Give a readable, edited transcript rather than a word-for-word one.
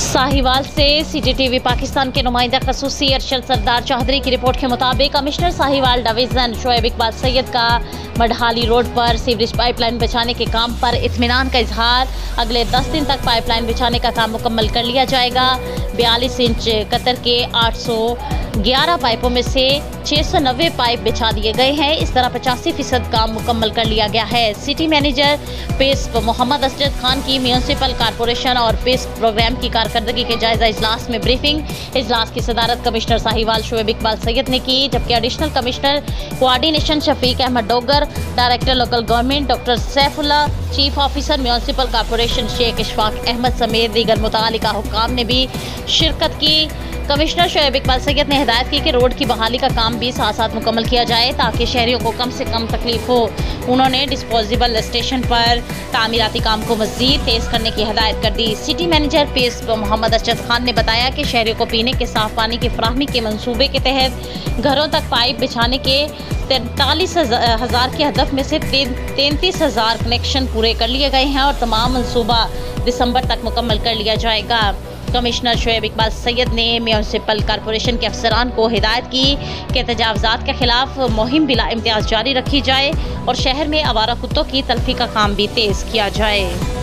साहिवाल से सीसीटीवी पाकिस्तान के नुमाइंदा खसूसी अरशद सरदार चौधरी की रिपोर्ट के मुताबिक कमिश्नर साहिवाल डिवीजन शोएब इकबाल सैयद का मढ़ाली रोड पर सीवरेज पाइपलाइन बिछाने के काम पर इत्मीनान का इजहार। अगले 10 दिन तक पाइपलाइन बिछाने का काम मुकम्मल कर लिया जाएगा। 42 इंच कतर के 811 पाइपों में से 690 पाइप बिछा दिए गए हैं। इस तरह 85% काम मुकम्मल कर लिया गया है। सिटी मैनेजर पेस्प मोहम्मद असरद खान की म्यूनसिपल कॉरपोरेशन और पेस्प प्रोग्राम की कारकर्दगी के जायजा इजलास में ब्रीफिंग। इजलास की सदारत कमिश्नर साहिवाल शोएब इकबाल सैयद ने की, जबकि additional commissioner coordination Shafiq Ahmed Dogar, director local government doctor Saifullah, chief officer municipal corporation Sheikh Ishfaq Ahmed समेत दीगर मुतअल्लिका हुक्काम ने भी शिरकत की। कमिश्नर शोएब इकबाल सैयद ने हिदायत की कि रोड की बहाली का काम भी साथ साथ मुकम्मल किया जाए ताकि शहरियों को कम से कम तकलीफ हो। उन्होंने डिस्पोजेबल स्टेशन पर तामीराती काम को मज़ीद तेज़ करने की हिदायत कर दी। सिटी मैनेजर पेस्प मोहम्मद असरद खान ने बताया कि शहरियों को पीने के साफ पानी की फराहमी के मंसूबे के तहत घरों तक पाइप बिछाने के 43,000 के हदफ में से 33,000 कनेक्शन पूरे कर लिए गए हैं और तमाम मंसूबा दिसंबर तक मुकम्मल कर लिया जाएगा। कमिश्नर शोएब इकबाल सैयद ने म्यूनसिपल कॉरपोरेशन के अफसरान को हिदायत की कि तजावज़ात के खिलाफ मुहिम बिला इम्तियाज़ जारी रखी जाए और शहर में आवारा कुत्तों की तल्फी का काम भी तेज़ किया जाए।